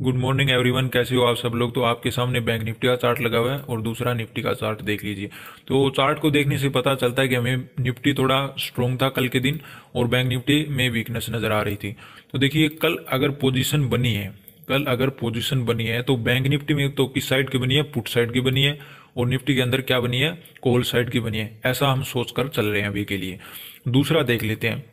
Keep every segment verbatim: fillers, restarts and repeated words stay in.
Good morning everyone, कैसे हो आप सब लोग। तो आपके सामने बैंक निफ्टी का चार्ट लगा हुआ है और दूसरा निफ्टी का चार्ट देख लीजिए। तो चार्ट को देखने से पता चलता है कि हमें निफ्टी थोड़ा स्ट्रोंग था कल के दिन और बैंक निफ्टी में वीकनेस नजर आ रही थी। तो देखिए, कल अगर पोजीशन बनी है कल अगर पोजीशन बनी है तो बैंक निफ्टी में तो किस साइड की बनी है, पुट साइड की बनी है, और निफ्टी के अंदर क्या बनी है, कॉल साइड की बनी है। ऐसा हम सोचकर चल रहे हैं अभी के लिए। दूसरा देख लेते हैं।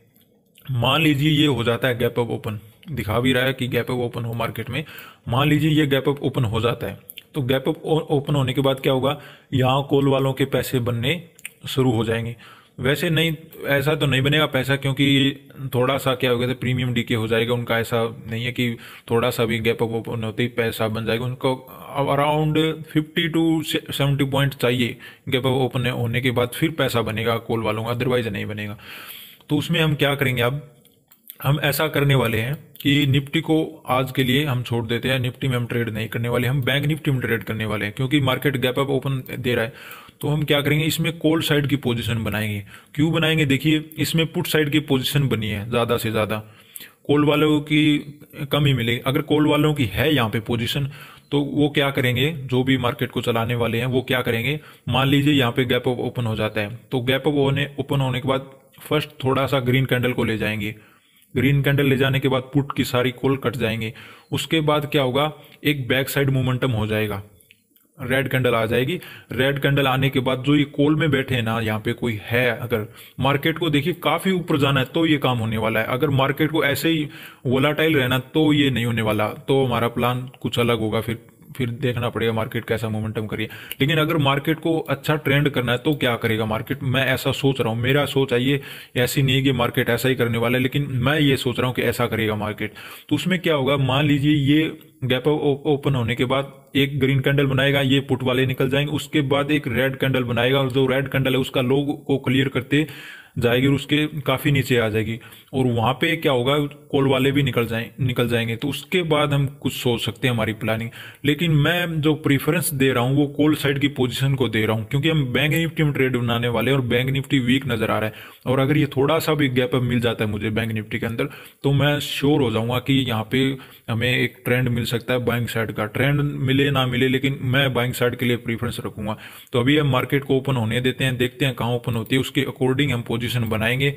मान लीजिए ये हो जाता है गैप अप ओपन, दिखा भी रहा है कि गैप अप ओपन हो मार्केट में। मान लीजिए ये गैप अप ओपन हो जाता है, तो गैप अप ओपन होने के बाद क्या होगा, यहाँ कॉल वालों के पैसे बनने शुरू हो जाएंगे। वैसे नहीं, ऐसा तो नहीं बनेगा पैसा, क्योंकि थोड़ा सा क्या होगा तो प्रीमियम डीके हो जाएगा उनका। ऐसा नहीं है कि थोड़ा सा भी गैप अप ओपन होते ही पैसा बन जाएगा उनको। Around fifty to seventy point चाहिए गैप अप ओपन होने के बाद, फिर पैसा बनेगा कॉल वालों का, अदरवाइज नहीं बनेगा। तो उसमें हम क्या करेंगे, अब हम ऐसा करने वाले हैं कि निफ्टी को आज के लिए हम छोड़ देते हैं। निफ्टी में हम ट्रेड नहीं करने वाले, हम बैंक निफ्टी में ट्रेड करने वाले हैं, क्योंकि मार्केट गैप अप ओपन दे रहा है। तो हम क्या करेंगे, इसमें कॉल साइड की पोजीशन बनाएंगे। क्यों बनाएंगे, देखिए इसमें पुट साइड की पोजीशन बनी है ज्यादा से ज्यादा, कॉल वालों की कम ही मिलेगी। अगर कॉल वालों की है यहाँ पे पोजीशन, तो वो क्या करेंगे, जो भी मार्केट को चलाने वाले हैं वो क्या करेंगे, मान लीजिए यहाँ पे गैप अप ओपन हो जाता है, तो गैप अप होने ओपन होने के बाद फर्स्ट थोड़ा सा ग्रीन कैंडल को ले जाएंगे। ग्रीन कैंडल ले जाने के बाद पुट की सारी कॉल कट जाएंगे। उसके बाद क्या होगा, एक बैक साइड मोमेंटम हो जाएगा, रेड कैंडल आ जाएगी। रेड कैंडल आने के बाद जो ये कॉल में बैठे हैं ना, यहाँ पे कोई है, अगर मार्केट को देखिए काफी ऊपर जाना है तो ये काम होने वाला है। अगर मार्केट को ऐसे ही वोलाटाइल रहना तो ये नहीं होने वाला, तो हमारा प्लान कुछ अलग होगा। फिर फिर देखना पड़ेगा मार्केट कैसा मोमेंटम करिए। लेकिन अगर मार्केट को अच्छा ट्रेंड करना है तो क्या करेगा मार्केट, मैं ऐसा सोच रहा हूँ। मेरा सोच है ये, ऐसी नहीं है कि मार्केट ऐसा ही करने वाला है, लेकिन मैं ये सोच रहा हूँ कि ऐसा करेगा मार्केट। तो उसमें क्या होगा, मान लीजिए ये गैप ओपन होने के बाद एक ग्रीन कैंडल बनाएगा, ये पुट वाले निकल जाएंगे। उसके बाद एक रेड कैंडल बनाएगा, और जो रेड कैंडल है उसका लो को क्लियर करते जाएगी और उसके काफी नीचे आ जाएगी, और वहां पे क्या होगा, कॉल वाले भी निकल जाए निकल जाएंगे। तो उसके बाद हम कुछ सोच सकते हैं हमारी प्लानिंग। लेकिन मैं जो प्रीफरेंस दे रहा हूँ वो कॉल साइड की पोजीशन को दे रहा हूँ, क्योंकि हम बैंक निफ्टी में ट्रेड बनाने वाले हैं और बैंक निफ्टी वीक नजर आ रहा है। और अगर ये थोड़ा सा भी गैप अप मिल जाता है मुझे बैंक निफ्टी के अंदर, तो मैं श्योर हो जाऊंगा कि यहाँ पे हमें एक ट्रेंड मिल सकता है बाइंग साइड का। ट्रेंड मिले ना मिले, लेकिन मैं बाइंग साइड के लिए प्रीफरेंस रखूंगा। तो अभी हम मार्केट को ओपन होने देते हैं, देखते हैं कहाँ ओपन होती है, उसके अकॉर्डिंग हम पोजीशन बनाएंगे।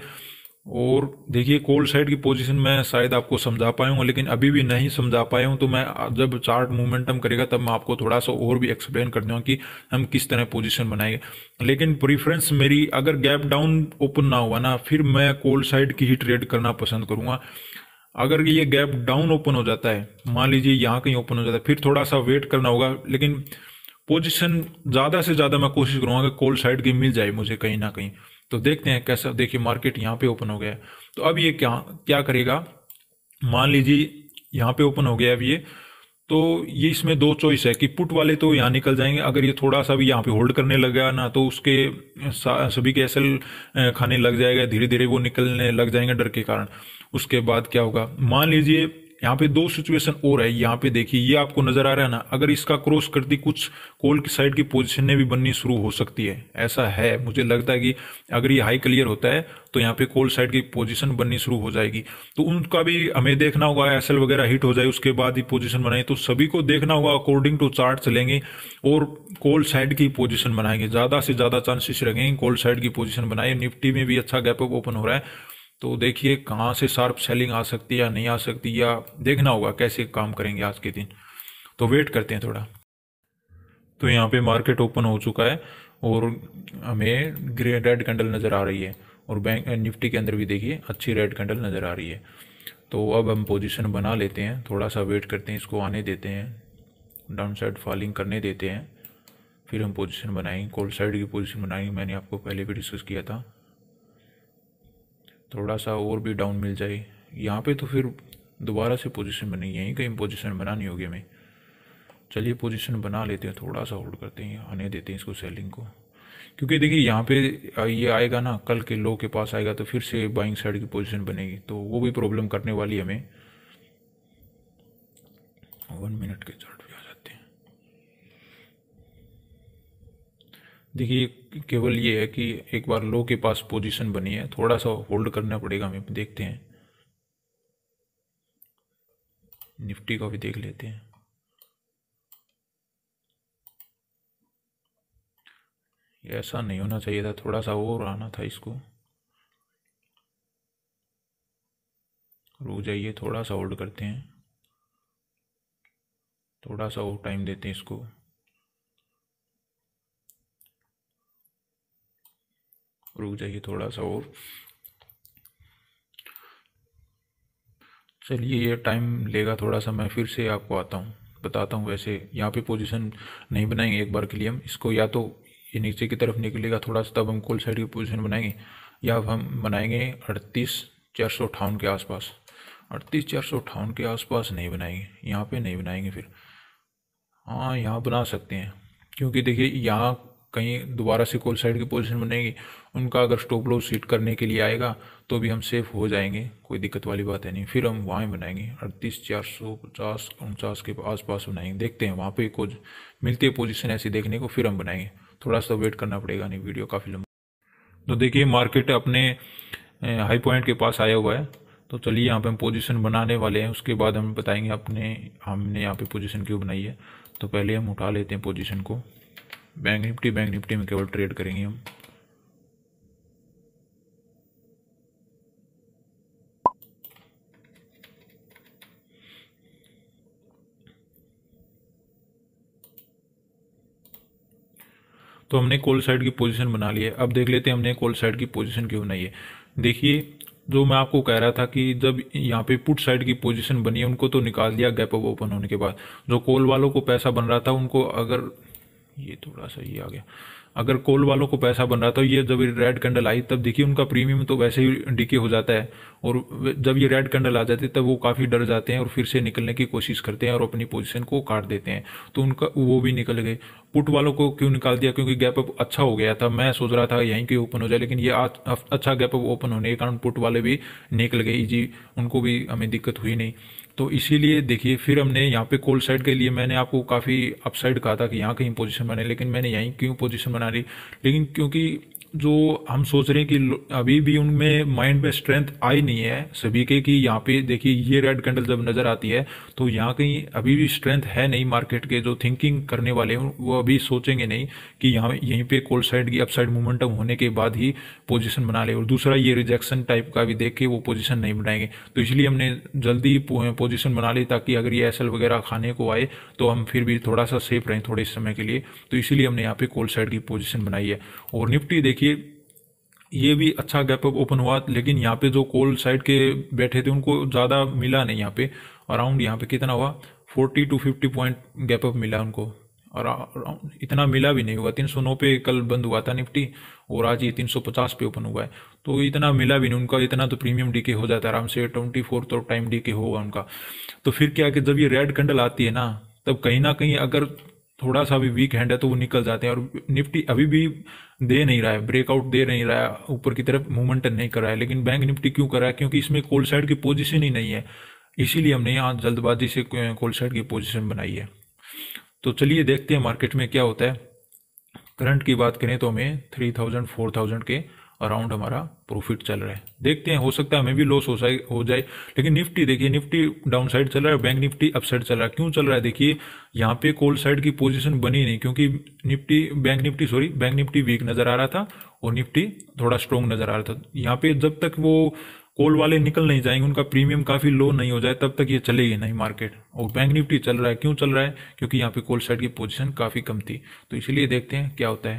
और देखिए, कॉल साइड की पोजीशन मैं शायद आपको समझा पाया हूँ, लेकिन अभी भी नहीं समझा पाया हूँ। तो मैं जब चार्ट मोमेंटम करेगा तब मैं आपको थोड़ा सा और भी एक्सप्लेन कर दूंगा कि हम किस तरह पोजीशन बनाएंगे। लेकिन प्रीफरेंस मेरी, अगर गैप डाउन ओपन ना हुआ ना, फिर मैं कॉल साइड की ही ट्रेड करना पसंद करूंगा। अगर ये गैप डाउन ओपन हो जाता है, मान लीजिए यहाँ कहीं ओपन हो जाता है, फिर थोड़ा सा वेट करना होगा। लेकिन पोजीशन ज्यादा से ज्यादा मैं कोशिश करूंगा कि कॉल साइड की मिल जाए मुझे कहीं ना कहीं। तो देखते हैं कैसा। देखिए, मार्केट यहाँ पे ओपन हो गया है, तो अब ये क्या क्या करेगा, मान लीजिए यहाँ पे ओपन हो गया अब ये, तो ये इसमें दो चॉइस है कि पुट वाले तो यहाँ निकल जाएंगे। अगर ये थोड़ा सा भी यहाँ पे होल्ड करने लग गया ना, तो उसके सभी के एसएल खाने लग जाएगा, धीरे धीरे वो निकलने लग जाएंगे डर के कारण। उसके बाद क्या होगा, मान लीजिए यहाँ पे दो सिचुएशन और है। यहाँ पे देखिए, ये आपको नजर आ रहा है ना, अगर इसका क्रॉस करती कुछ कॉल की साइड की पोजीशनें भी बननी शुरू हो सकती है। ऐसा है, मुझे लगता है कि अगर ये हाई क्लियर होता है तो यहाँ पे कॉल साइड की पोजीशन बननी शुरू हो जाएगी। तो उनका भी हमें देखना होगा, एसएल वगैरह हिट हो जाए उसके बाद ही पोजीशन बनाए। तो सभी को देखना होगा, अकॉर्डिंग टू चार्ट चलेंगे और कॉल साइड की पोजीशन बनाएंगे। ज्यादा से ज्यादा चांसेस रखेंगे कॉल साइड की पोजीशन बनाए। निफ्टी में भी अच्छा गैप अप ओपन हो रहा है, तो देखिए कहाँ से शार्प सेलिंग आ सकती है या नहीं आ सकती, या देखना होगा कैसे काम करेंगे आज के दिन। तो वेट करते हैं थोड़ा। तो यहाँ पे मार्केट ओपन हो चुका है और हमें ग्रे रेड कैंडल नज़र आ रही है, और बैंक निफ्टी के अंदर भी देखिए अच्छी रेड कैंडल नज़र आ रही है। तो अब हम पोजीशन बना लेते हैं, थोड़ा सा वेट करते हैं, इसको आने देते हैं, डाउन साइड फॉलिंग करने देते हैं, फिर हम पोजीशन बनाएंगे। कॉल साइड की पोजीशन बनाएंगे, मैंने आपको पहले भी डिस्कस किया था। थोड़ा सा और भी डाउन मिल जाए यहाँ पे, तो फिर दोबारा से पोजीशन बनेगी, यहीं कहीं पोजीशन बनानी होगी हमें। चलिए पोजीशन बना लेते हैं, थोड़ा सा होल्ड करते हैं, आने देते हैं इसको सेलिंग को। क्योंकि देखिए यहाँ पे ये आएगा ना, कल के लो के पास आएगा, तो फिर से बाइंग साइड की पोजीशन बनेगी, तो वो भी प्रॉब्लम करने वाली हमें। वन मिनट के चार्ट पे आ जाते हैं। देखिए, केवल ये है कि एक बार लो के पास पोजीशन बनी है, थोड़ा सा होल्ड करना पड़ेगा हमें, देखते हैं। निफ्टी का भी देख लेते हैं। ये ऐसा नहीं होना चाहिए था, थोड़ा सा और आना था इसको। रुक जाइए, थोड़ा सा होल्ड करते हैं, थोड़ा सा और टाइम देते हैं इसको। रुक जाइए थोड़ा सा और। चलिए ये टाइम लेगा थोड़ा सा, मैं फिर से आपको आता हूँ बताता हूँ। वैसे यहाँ पे पोजीशन नहीं बनाएंगे एक बार के लिए हम इसको, या तो ये नीचे की तरफ निकलेगा थोड़ा सा तब हम कॉल साइड की पोजीशन बनाएंगे, या हम बनाएंगे अड़तीस चार सौ अट्ठावन के आसपास। अड़तीस चार सौ अट्ठावन के आसपास नहीं बनाएंगे, यहाँ पे नहीं बनाएंगे फिर। हाँ यहाँ बना सकते हैं, क्योंकि देखिए यहाँ कहीं दोबारा से कॉल साइड की पोजीशन बनेगी, उनका अगर स्टॉप लॉस हिट करने के लिए आएगा तो भी हम सेफ हो जाएंगे, कोई दिक्कत वाली बात है नहीं। फिर हम वहाँ बनाएंगे अड़तीस चार सौ पचास उनचास के आसपास बनाएंगे, देखते हैं वहाँ पे कुछ मिलती है पोजीशन ऐसी देखने को, फिर हम बनाएंगे। थोड़ा सा वेट करना पड़ेगा, नहीं वीडियो काफ़ी लंबा। तो देखिए मार्केट अपने हाई पॉइंट के पास आया हुआ है, तो चलिए यहाँ पे हम पोजीशन बनाने वाले हैं, उसके बाद हम बताएंगे अपने हमने यहाँ पे पोजीशन क्यों बनाई है। तो पहले हम उठा लेते हैं पोजीशन को। बैंक निफ्टी बैंक निफ्टी में केवल ट्रेड करेंगे हम। तो हमने कॉल साइड की पोजीशन बना ली है। अब देख लेते हैं हमने कॉल साइड की पोजीशन क्यों बनाई है। देखिए जो मैं आपको कह रहा था कि जब यहाँ पे पुट साइड की पोजीशन बनी है उनको तो निकाल दिया गैप अप ओपन होने के बाद। जो कॉल वालों को पैसा बन रहा था उनको, अगर ये थोड़ा सा ये आ गया, अगर कॉल वालों को पैसा बन रहा था, ये जब रेड कैंडल आई तब देखिए उनका प्रीमियम तो वैसे ही डिके हो जाता है, और जब ये रेड कैंडल आ जाती है तब वो काफ़ी डर जाते हैं और फिर से निकलने की कोशिश करते हैं और अपनी पोजीशन को काट देते हैं। तो उनका वो भी निकल गए। पुट वालों को क्यों निकाल दिया? क्योंकि गैप अप अच्छा हो गया था, मैं सोच रहा था यहीं के ओपन हो जाए, लेकिन ये अच्छा गैप अप ओपन होने के कारण पुट वाले भी निकल गए जी, उनको भी हमें दिक्कत हुई नहीं। तो इसीलिए देखिए फिर हमने यहाँ पे कॉल साइड के लिए मैंने आपको काफ़ी अपसाइड कहा था कि यहाँ कहीं पोजीशन बने, लेकिन मैंने यहीं क्यों पोजीशन बना ली, लेकिन क्योंकि जो हम सोच रहे हैं कि अभी भी उनमें माइंड में स्ट्रेंथ आई नहीं है सभी के, कि यहाँ पे देखिए ये रेड कैंडल जब नज़र आती है तो यहाँ कहीं अभी भी स्ट्रेंथ है नहीं। मार्केट के जो थिंकिंग करने वाले हैं वो अभी सोचेंगे नहीं कि यहाँ यहीं पे कॉल साइड की अपसाइड मोमेंटम होने के बाद ही पोजीशन बना ले, और दूसरा ये रिजेक्शन टाइप का भी देख के वो पोजीशन नहीं बनाएंगे। तो इसलिए हमने जल्दी पोजीशन बना ली ताकि अगर ये एसएल वगैरह खाने को आए तो हम फिर भी थोड़ा सा सेफ रहें थोड़े समय के लिए। तो इसीलिए हमने यहाँ पे कॉल साइड की पोजीशन बनाई है। और निफ्टी देखिए ये भी अच्छा गैप अप ओपन हुआ, लेकिन यहाँ पे जो कॉल साइड के बैठे थे उनको ज़्यादा मिला नहीं। यहाँ पे अराउंड यहाँ पे कितना हुआ, forty two fifty point gap up मिला उनको, और इतना मिला भी नहीं हुआ। तीन सौ नौ पे कल बंद हुआ था निफ्टी और आज ये तीन सौ पचास पे ओपन हुआ है, तो इतना मिला भी नहीं उनका। इतना तो प्रीमियम डीके हो जाता है आराम से, ट्वेंटी फोर तो टाइम डीके होगा उनका। तो फिर क्या कि जब ये रेड कैंडल आती है ना, तब कहीं ना कहीं अगर थोड़ा सा भी वीक हैंड है तो वो निकल जाते हैं। और निफ्टी अभी भी दे नहीं रहा है, ब्रेकआउट दे नहीं रहा है, ऊपर की तरफ मूवमेंट नहीं कर रहा है। लेकिन बैंक निफ्टी क्यों कर रहा है? क्योंकि इसमें कॉल साइड की पोजीशन ही नहीं है, इसीलिए हमने यहाँ जल्दबाजी से कॉल साइड की पोजीशन बनाई है। तो चलिए देखते हैं मार्केट में क्या होता है। करंट की बात करें तो हमें थ्री थाउजेंड फोर थाउजेंड के अराउंड हमारा प्रॉफिट चल रहा है। देखते हैं, हो सकता है हमें भी लॉस हो जाए हो जाए लेकिन निफ्टी देखिए, निफ्टी डाउन साइड चल रहा है, बैंक निफ्टी अप साइड चल रहा है। क्यों चल रहा है? देखिए यहाँ पे कॉल साइड की पोजीशन बनी नहीं, क्योंकि Nifty bank Nifty sorry bank Nifty weak नजर आ रहा था और निफ्टी थोड़ा स्ट्रॉन्ग नजर आ रहा था। यहाँ पे जब तक वो कॉल वाले निकल नहीं जाएंगे, उनका प्रीमियम काफी लो नहीं हो जाए, तब तक ये चलेगी नहीं मार्केट। और बैंक निफ्टी चल रहा है, क्यों चल रहा है? क्योंकि यहाँ पे कॉल साइड की पोजीशन काफी कम थी। तो इसीलिए देखते हैं क्या होता है।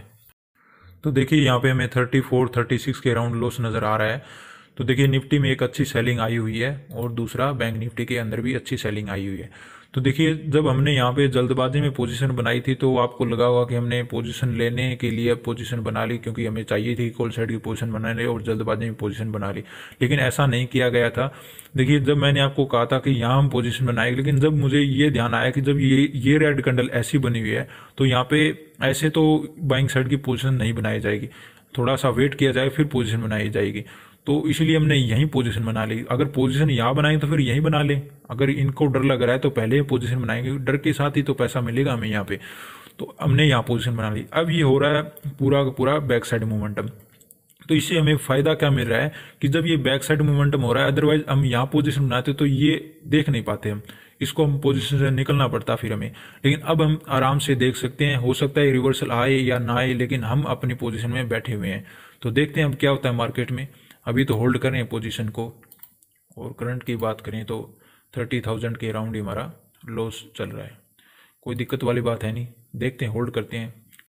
तो देखिए यहाँ पे हमें थर्टी फोर थर्टी सिक्स के अराउंड लॉस नज़र आ रहा है। तो देखिए निफ्टी में एक अच्छी सेलिंग आई हुई है और दूसरा बैंक निफ्टी के अंदर भी अच्छी सेलिंग आई हुई है। तो देखिए जब हमने यहाँ पे जल्दबाजी में पोजीशन बनाई थी तो आपको लगा होगा कि हमने पोजीशन लेने के लिए पोजीशन बना ली, क्योंकि हमें चाहिए थी कॉल साइड की पोजीशन बनाने और जल्दबाजी में पोजीशन बना ली, लेकिन ऐसा नहीं किया गया था। देखिए जब मैंने आपको कहा था कि यहाँ हम पोजीशन बनाएंगे, लेकिन जब मुझे ये ध्यान आया कि जब ये ये रेड कैंडल ऐसी बनी हुई है तो यहाँ पे ऐसे तो बाइंग साइड की पोजीशन नहीं बनाई जाएगी, थोड़ा सा वेट किया जाए फिर पोजीशन बनाई जाएगी। तो इसलिए हमने यहीं पोजीशन बना ली। अगर पोजीशन यहाँ बनाए तो फिर यहीं बना लें, अगर इनको डर लग रहा है तो पहले पोजीशन बनाएंगे, डर के साथ ही तो पैसा मिलेगा हमें यहाँ पे। तो हमने यहाँ पोजीशन बना ली। अब ये हो रहा है पूरा का पूरा बैक साइड मोमेंटम। तो इससे हमें फायदा क्या मिल रहा है कि जब ये बैक साइड मोमेंटम हो रहा है, अदरवाइज हम यहाँ पोजीशन बनाते तो ये देख नहीं पाते हम इसको हम पोजीशन से निकलना पड़ता फिर हमें। लेकिन अब हम आराम से देख सकते हैं, हो सकता है रिवर्सल आए या ना आए, लेकिन हम अपनी पोजीशन में बैठे हुए हैं। तो देखते हैं अब क्या होता है मार्केट में। अभी तो होल्ड कर रहे हैं पोजीशन को, और करंट की बात करें तो थर्टी थाउजेंड के अराउंड ही हमारा लॉस चल रहा है। कोई दिक्कत वाली बात है नहीं, देखते हैं, होल्ड करते हैं।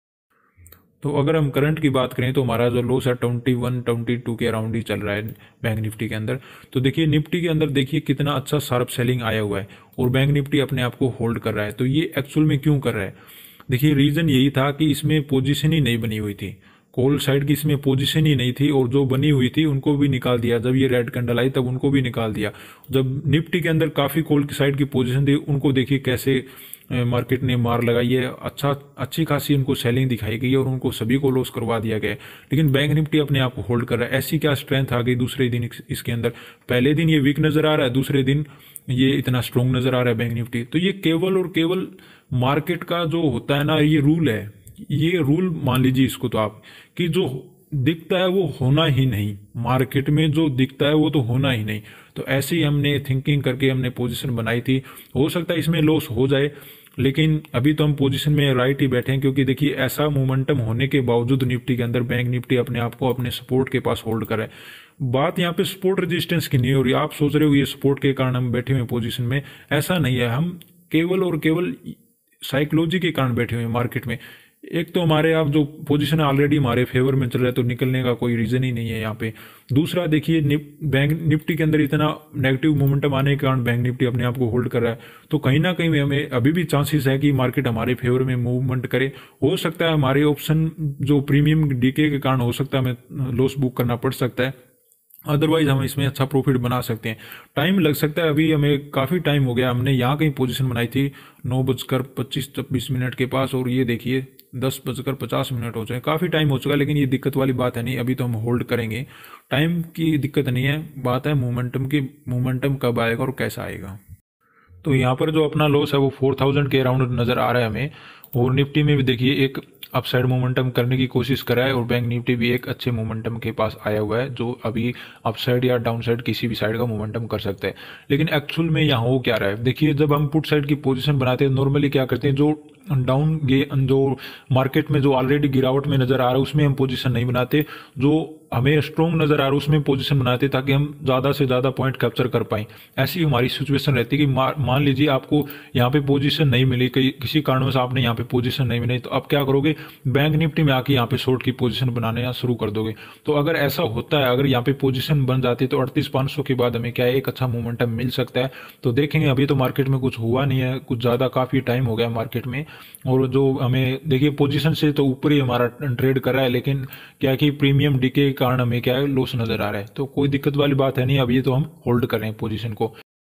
तो अगर हम करंट की बात करें तो हमारा जो लॉस है ट्वेंटी वन ट्वेंटी टू के अराउंड ही चल रहा है बैंक निफ्टी के अंदर। तो देखिए निफ्टी के अंदर देखिए कितना अच्छा शार्प सेलिंग आया हुआ है, और बैंक निफ्टी अपने आप को होल्ड कर रहा है। तो ये एक्चुअल में क्यों कर रहा है? देखिए रीजन यही था कि इसमें पोजीशन ही नहीं बनी हुई थी, कॉल साइड की इसमें पोजीशन ही नहीं थी, और जो बनी हुई थी उनको भी निकाल दिया। जब ये रेड कैंडल आई तब उनको भी निकाल दिया। जब निफ्टी के अंदर काफी कॉल की साइड की पोजीशन थी, उनको देखिए कैसे मार्केट ने मार लगाई है, अच्छा अच्छी खासी उनको सेलिंग दिखाई गई और उनको सभी को लॉस करवा दिया गया। लेकिन बैंक निफ्टी अपने आप को होल्ड कर रहा है। ऐसी क्या स्ट्रेंथ आ गई दूसरे दिन इसके अंदर? पहले दिन ये वीक नजर आ रहा है, दूसरे दिन ये इतना स्ट्रॉन्ग नजर आ रहा है बैंक निफ्टी। तो ये केवल और केवल मार्केट का जो होता है ना, ये रूल है, ये रूल मान लीजिए इसको तो आप, कि जो दिखता है वो होना ही नहीं, मार्केट में जो दिखता है वो तो होना ही नहीं। तो ऐसे ही हमने थिंकिंग करके हमने पोजीशन बनाई थी। हो सकता है इसमें लॉस हो जाए, लेकिन अभी तो हम पोजीशन में राइट ही बैठे हैं, क्योंकि देखिए ऐसा मोमेंटम होने के बावजूद निफ्टी के अंदर बैंक निफ्टी अपने आप को अपने सपोर्ट के पास होल्ड करे। बात यहाँ पे सपोर्ट रेजिस्टेंस की नहीं हो रही। आप सोच रहे हो ये सपोर्ट के कारण हम बैठे हुए पोजीशन में, ऐसा नहीं है। हम केवल और केवल साइकोलॉजी के कारण बैठे हुए हैं मार्केट में। एक तो हमारे आप जो पोजीशन ऑलरेडी हमारे फेवर में चल रहा है, तो निकलने का कोई रीजन ही नहीं है यहाँ पे। दूसरा देखिए निप, बैंक निफ्टी के अंदर इतना नेगेटिव मोमेंटम आने के कारण बैंक निफ्टी अपने आप को होल्ड कर रहा है। तो कहीं ना कहीं हमें अभी भी चांसेस है कि मार्केट हमारे फेवर में मूवमेंट करे। हो सकता है हमारे ऑप्शन जो प्रीमियम डीके के कारण हो सकता है हमें लॉस बुक करना पड़ सकता है, अदरवाइज हम इसमें अच्छा प्रॉफिट बना सकते हैं। टाइम लग सकता है, अभी हमें काफ़ी टाइम हो गया। हमने यहाँ कहीं पोजीशन बनाई थी नौ बजकर पच्चीस छब्बीस मिनट के पास, और ये देखिए दस बजकर पचास मिनट हो चुके, काफ़ी टाइम हो चुका। लेकिन ये दिक्कत वाली बात है नहीं, अभी तो हम होल्ड करेंगे। टाइम की दिक्कत नहीं है, बात है मोमेंटम की। मोमेंटम कब आएगा और कैसा आएगा। तो यहाँ पर जो अपना लॉस है वो फोर थाउजेंड के अराउंड नज़र आ रहा है हमें। और निफ्टी में भी देखिए एक अपसाइड मोमेंटम करने की कोशिश करा है, और बैंक निफ्टी भी एक अच्छे मोमेंटम के पास आया हुआ है, जो अभी अपसाइड या डाउन साइड किसी भी साइड का मोमेंटम कर सकता है। लेकिन एक्चुअल में यहाँ हो क्या रहा है, देखिए जब हम पुट साइड की पोजीशन बनाते हैं नॉर्मली क्या करते हैं, जो डाउन गे जो मार्केट में जो ऑलरेडी गिरावट में नजर आ रहा है उसमें हम पोजीशन नहीं बनाते, जो हमें स्ट्रॉन्ग नजर आ रहा है उसमें पोजीशन बनाते, ताकि हम ज्यादा से ज्यादा पॉइंट कैप्चर कर पाएं। ऐसी हमारी सिचुएशन रहती है कि मान लीजिए आपको यहाँ पे पोजीशन नहीं मिली, किसी कारणवश आपने यहाँ पे पोजीशन नहीं मिली, तो अब क्या करोगे, बैंक निफ्टी में आके यहाँ पे शॉर्ट की पोजीशन बनाने शुरू कर दोगे। तो अगर ऐसा होता है, अगर यहाँ पे पोजीशन बन जाती है, तो अड़तीस पाँच सौ के बाद हमें क्या है, एक अच्छा मोमेंटम मिल सकता है। तो देखेंगे, अभी तो मार्केट में कुछ हुआ नहीं है, कुछ ज्यादा काफी टाइम हो गया मार्केट में, और जो हमें देखिए पोजीशन से तो ऊपर ही हमारा ट्रेड कर रहा है, लेकिन क्या कि प्रीमियम डीके के कारण हमें क्या है लॉस नजर आ रहा है। तो कोई दिक्कत वाली बात है नहीं, अभी तो हम होल्ड कर रहे हैं पोजीशन को।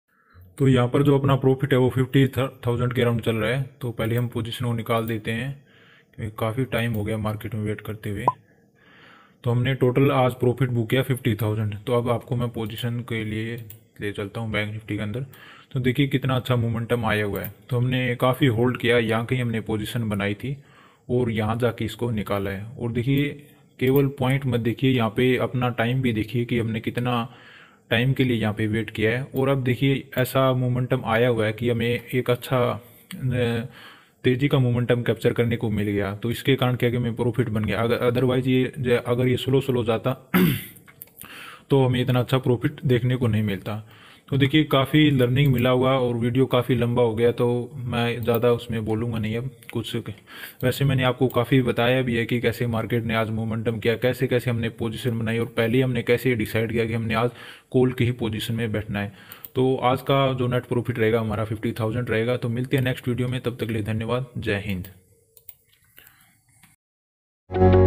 तो यहाँ पर जो अपना प्रॉफिट है वो फिफ्टी थाउजेंड के अराउंड चल रहा है। तो पहले हम पोजीशन को निकाल देते हैं, क्योंकि काफ़ी टाइम हो गया मार्केट में वेट करते हुए। तो हमने टोटल आज प्रॉफिट बुक किया फिफ्टी थाउजेंड। तो अब आपको मैं पोजीशन के लिए ले चलता हूँ बैंक निफ्टी के अंदर। तो देखिए कितना अच्छा मोमेंटम आया हुआ है। तो हमने काफ़ी होल्ड किया, यहाँ कहीं हमने पोजीशन बनाई थी और यहाँ जाके इसको निकाला है। और देखिए केवल पॉइंट मत देखिए, यहाँ पे अपना टाइम भी देखिए कि हमने कितना टाइम के लिए यहाँ पे वेट किया है। और अब देखिए ऐसा मोमेंटम आया हुआ है कि हमें एक अच्छा तेजी का मोमेंटम कैप्चर करने को मिल गया। तो इसके कारण क्या कि हमें प्रॉफिट बन गया। अगर अदरवाइज ये अगर ये स्लो स्लो जाता तो हमें इतना अच्छा प्रॉफिट देखने को नहीं मिलता। तो देखिए काफ़ी लर्निंग मिला हुआ, और वीडियो काफ़ी लंबा हो गया, तो मैं ज़्यादा उसमें बोलूँगा नहीं अब कुछ। वैसे मैंने आपको काफ़ी बताया भी है कि कैसे मार्केट ने आज मोमेंटम किया, कैसे कैसे हमने पोजीशन बनाई, और पहले हमने कैसे डिसाइड किया कि हमने आज कॉल की ही पोजीशन में बैठना है। तो आज का जो नेट प्रॉफिट रहेगा हमारा फिफ्टी थाउजेंड रहेगा। तो मिलते हैं नेक्स्ट वीडियो में, तब तक के लिए धन्यवाद। जय हिंद।